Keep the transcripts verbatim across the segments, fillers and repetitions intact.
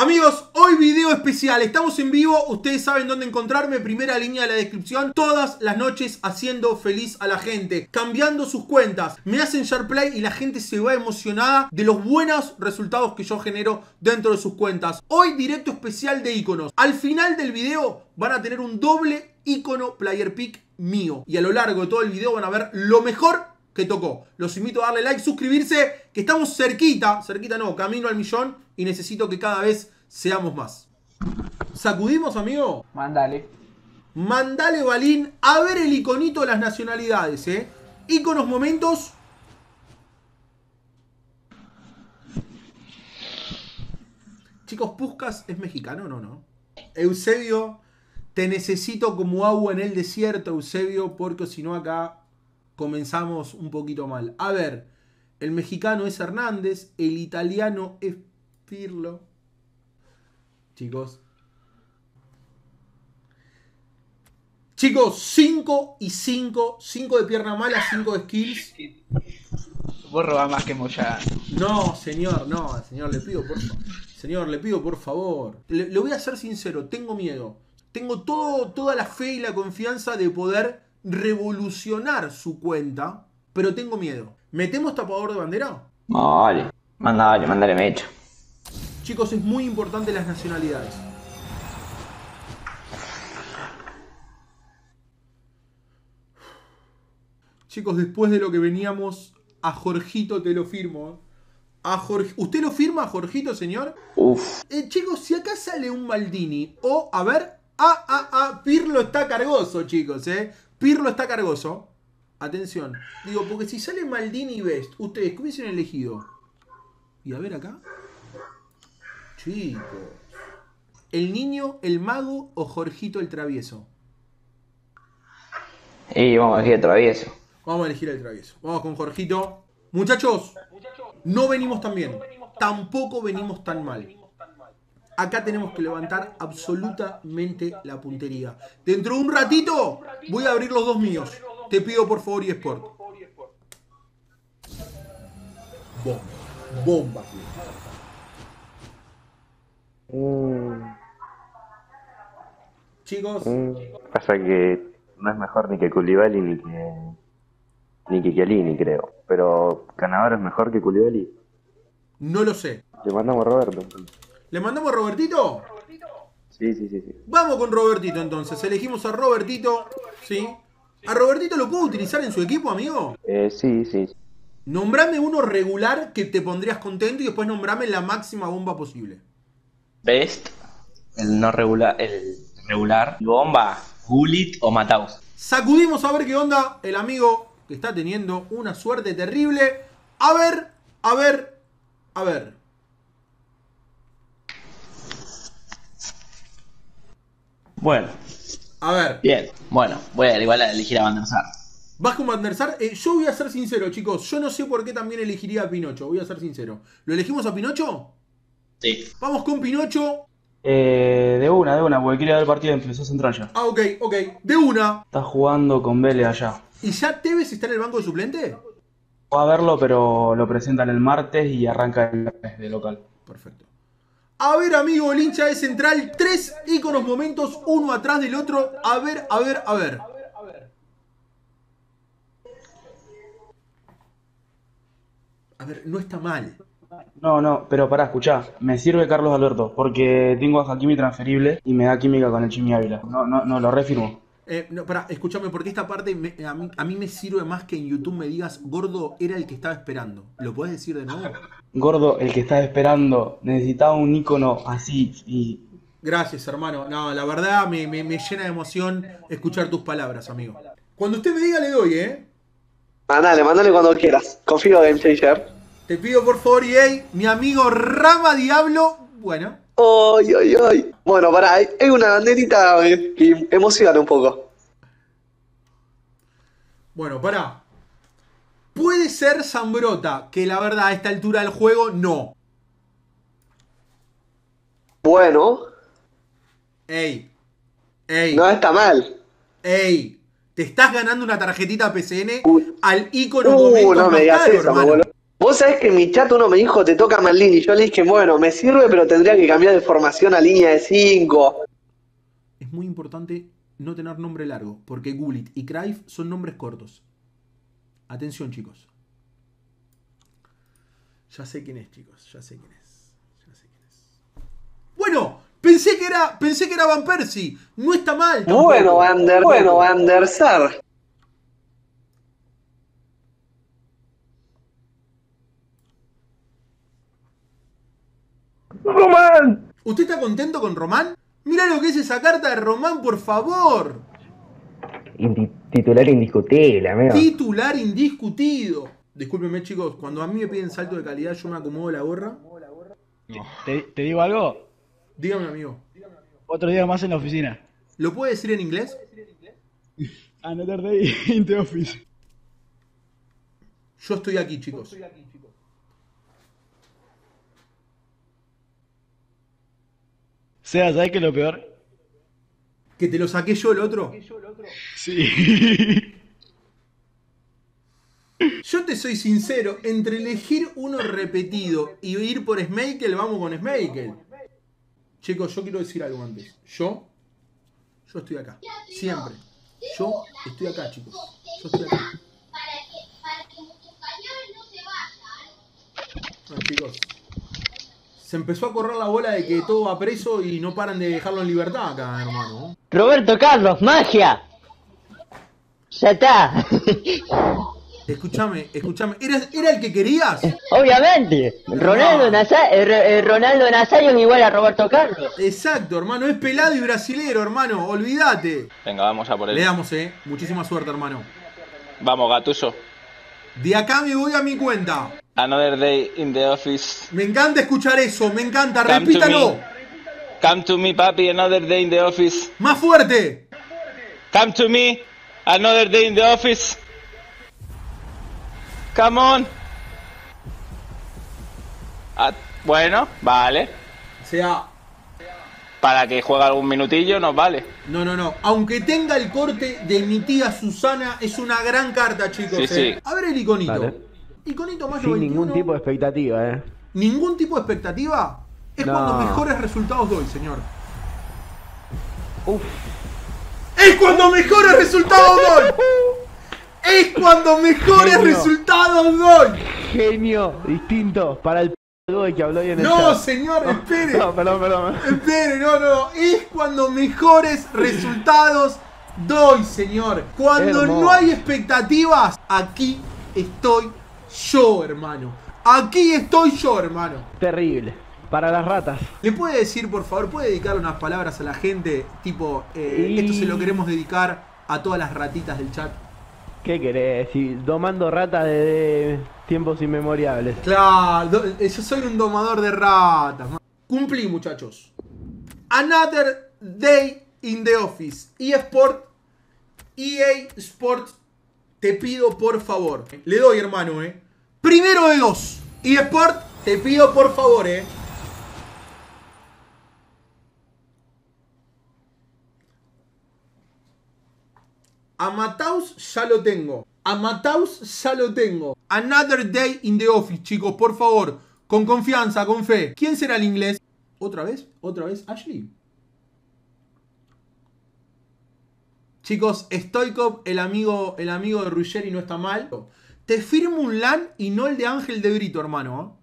Amigos, hoy video especial, estamos en vivo, ustedes saben dónde encontrarme, primera línea de la descripción, todas las noches haciendo feliz a la gente, cambiando sus cuentas, me hacen share play y la gente se va emocionada de los buenos resultados que yo genero dentro de sus cuentas. Hoy directo especial de iconos, al final del video van a tener un doble icono player pick mío y a lo largo de todo el video van a ver lo mejor que tocó. Los invito a darle like, suscribirse, que estamos cerquita, cerquita no, camino al millón y necesito que cada vez seamos más. ¿Sacudimos, amigo? Mandale. Mandale, Balín, a ver el iconito de las nacionalidades, ¿eh? Iconos, momentos. Chicos, Puskás es mexicano, ¿no? ¿No? Eusebio, te necesito como agua en el desierto, Eusebio, porque si no acá comenzamos un poquito mal. A ver, el mexicano es Hernández, el italiano es Pirlo. Chicos. Chicos, cinco y cinco. cinco de pierna mala, cinco de skills. Vos robás más que Moyano. No, señor, no, señor, le pido por favor. Señor, le pido por favor. Le, le voy a ser sincero, tengo miedo. Tengo todo, toda la fe y la confianza de poder revolucionar su cuenta, pero tengo miedo. ¿Metemos tapador de bandera? No, vale. Mandale, mandale mecha. Chicos, es muy importante las nacionalidades. Chicos, después de lo que veníamos, a Jorgito te lo firmo. A Jorge... ¿Usted lo firma, Jorgito, señor? Uf. Eh, chicos, si acá sale un Maldini, o, a ver, ah, ah, ah, Pirlo está cargoso, chicos, eh. Pirlo está cargoso. Atención. Digo, porque si sale Maldini y Best, ustedes, ¿qué hubiesen elegido? Y a ver acá. Chicos. ¿El niño, el mago o Jorgito el travieso? Y vamos a elegir el travieso. Vamos a elegir el travieso. Vamos con Jorgito. Muchachos, no venimos tan bien. Tampoco venimos tan mal. Acá tenemos que levantar absolutamente la puntería. Dentro de un ratito voy a abrir los dos míos. Te pido por favor eSport. Bomba. Bomba. Mm. Chicos. Mm. Pasa que no es mejor ni que Koulibaly ni que ni que Chiellini, creo. Pero Cannavaro es mejor que Koulibaly. No lo sé. Le mandamos a Roberto. ¿Le mandamos a Robertito? Sí, sí, sí, sí. Vamos con Robertito entonces. Elegimos a Robertito. ¿Sí? ¿A Robertito lo puedo utilizar en su equipo, amigo? Eh, sí, sí. Nombrame uno regular que te pondrías contento y después nombrame la máxima bomba posible. Best, el no regular, el regular. Y bomba, Gullit o Mataus. Sacudimos a ver qué onda el amigo que está teniendo una suerte terrible. A ver, a ver, a ver. Bueno. A ver. Bien. Bueno, voy a igual a elegir a Van der Sar. ¿Vas con Van der Sar? Eh, yo voy a ser sincero, chicos. Yo no sé por qué también elegiría a Pinocho. Voy a ser sincero. ¿Lo elegimos a Pinocho? Sí. Vamos con Pinocho. Eh, de una, de una, porque quiere ver el partido, empezó central ya. Ah, ok, ok. De una. Está jugando con Vélez allá. ¿Y ya Tevez está en el banco de suplente? Va a verlo, pero lo presentan el martes y arranca el viernes de local. Perfecto. A ver, amigo, el hincha de Central. Tres íconos momentos, uno atrás del otro. A ver, a ver, a ver. A ver, no está mal. No, no, pero pará, escuchá. Me sirve Carlos Alberto, porque tengo a Hakimi transferible y me da química con el Chimi Ávila. No, no, no, lo refirmo. Eh, no, pará, escúchame, porque esta parte me, a, mí, a mí me sirve más que en YouTube me digas, gordo, era el que estaba esperando. ¿Lo podés decir de nuevo? Gordo, el que estaba esperando, necesitaba un ícono así y... Gracias, hermano. No, la verdad me, me, me llena de emoción escuchar tus palabras, amigo. Cuando usted me diga, le doy, ¿eh? Mandale, mandale cuando quieras. Confío en Game Changer. Te pido por favor, E A, mi amigo Rama Diablo. Bueno. Ay, ay, ay. Bueno, pará, hay hay una banderita eh, que emociona un poco. Bueno, pará. Puede ser Zambrota, que la verdad a esta altura del juego, no. Bueno. Ey. Ey. No está mal. Ey. Te estás ganando una tarjetita P C N Uy. al ícono Uh, momento no me más digas caro, eso, hermano. boludo. Vos sabés que en mi chat uno me dijo te toca Maldini. Yo le dije, bueno, me sirve, pero tendría que cambiar de formación a línea de cinco. Es muy importante no tener nombre largo, porque Gullit y Cruyff son nombres cortos. Atención, chicos. Ya sé quién es, chicos. Ya sé quién es. Ya sé quién es. Bueno, pensé que era, pensé que era Van Persie. No está mal tampoco. Bueno, Van der, bueno, Van der Sar. ¡Román! ¿Usted está contento con Román? Mirá lo que es esa carta de Román, por favor. Indi- titular indiscutible, amigo. Titular indiscutido. Discúlpenme, chicos, cuando a mí me piden salto de calidad, yo me acomodo la gorra. ¿Te, te digo algo? Dígame, amigo. Otro día más en la oficina. ¿Lo puede decir en inglés? Another day in the office. Yo estoy aquí, chicos. Sea, ¿sabes qué es lo peor? ¿Que te lo saqué yo el otro? Sí. Yo te soy sincero, entre elegir uno repetido y ir por Schmeichel, vamos con Schmeichel. Chicos, yo quiero decir algo antes. Yo, yo estoy acá. Siempre. Yo estoy acá, chicos. Yo estoy acá. No, chicos. Se empezó a correr la bola de que todo va preso y no paran de dejarlo en libertad acá, hermano. Roberto Carlos, magia. Ya está. Escúchame, escúchame. ¿Era, ¿Era el que querías? Obviamente. Ronaldo, Nasa eh, eh, Ronaldo Nazario es igual a Roberto Carlos. Exacto, hermano. Es pelado y brasilero, hermano. Olvídate. Venga, vamos a por él. Le damos, eh. Muchísima suerte, hermano. Vamos, Gattuso. De acá me voy a mi cuenta. Another day in the office. Me encanta escuchar eso. Me encanta. Come to Repítalo. me. Come to me, papi. Another day in the office. Más fuerte. Come to me. Another day in the office. Come on. Ah, bueno, vale. O sea, Para que juegue algún minutillo nos vale. no, no, no. Aunque tenga el corte de mi tía Susana, es una gran carta, chicos. Sí, eh. sí. A ver el iconito. Dale. Iconito mayo Sin veintiuno. ningún tipo de expectativa, eh. ¿Ningún tipo de expectativa? Es No. cuando mejores resultados doy, señor. Uf. ¡Es cuando mejores resultados doy! ¡Es cuando mejores Genio. resultados doy! Genio distinto para el p*** que habló hoy en el No, chat. señor, espere. No, perdón, perdón. Espere, no, no. Es cuando mejores resultados doy, señor. Cuando Hermoso. no hay expectativas, aquí estoy yo, hermano. Aquí estoy yo, hermano. Terrible. Para las ratas. ¿Le puede decir, por favor, puede dedicar unas palabras a la gente? Tipo, eh, Y- esto se lo queremos dedicar a todas las ratitas del chat. ¿Qué querés? Si domando ratas desde tiempos inmemoriales. Claro, do- eh, yo soy un domador de ratas. ma- Cumplí, muchachos. Another day in the office. eSport, E A Sports, te pido por favor. Le doy, hermano, eh. Primero de dos. eSport, te pido por favor, eh. A Mataus ya lo tengo. A Mataus ya lo tengo. Another day in the office, chicos, por favor. Con confianza, con fe. ¿Quién será el inglés? ¿Otra vez? ¿Otra vez? Ashley. Chicos, Stoikov, el amigo, el amigo de Ruggeri, no está mal. Te firmo un LAN y no el de Ángel de Brito, hermano. ¿eh?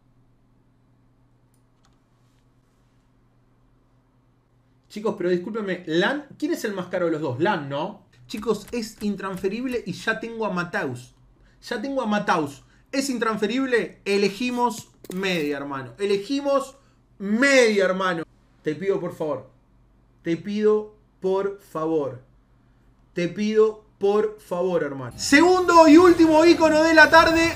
Chicos, pero discúlpenme, LAN, ¿quién es el más caro de los dos? LAN, ¿no? Chicos, es intransferible y ya tengo a Mataus. Ya tengo a Mataus. Es intransferible, elegimos media, hermano. Elegimos media, hermano. Te pido por favor. Te pido por favor. Te pido por favor, hermano. Segundo y último icono de la tarde.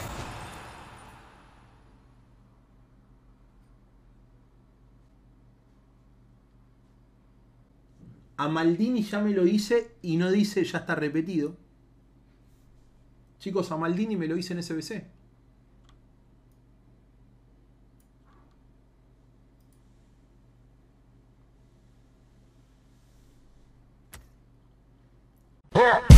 A Maldini ya me lo hice y no dice ya está repetido. Chicos, a Maldini me lo hice en S B C.